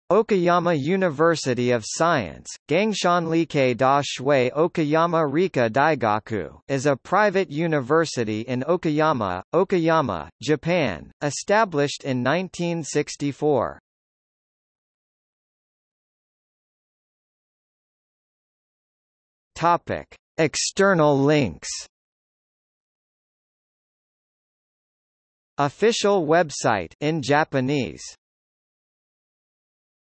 Okayama University of Science, Gangshanrikei da Shui Okayama Rika Daigaku, is a private university in Okayama, Okayama, Japan, established in 1964. Topic: External links. Official website in Japanese.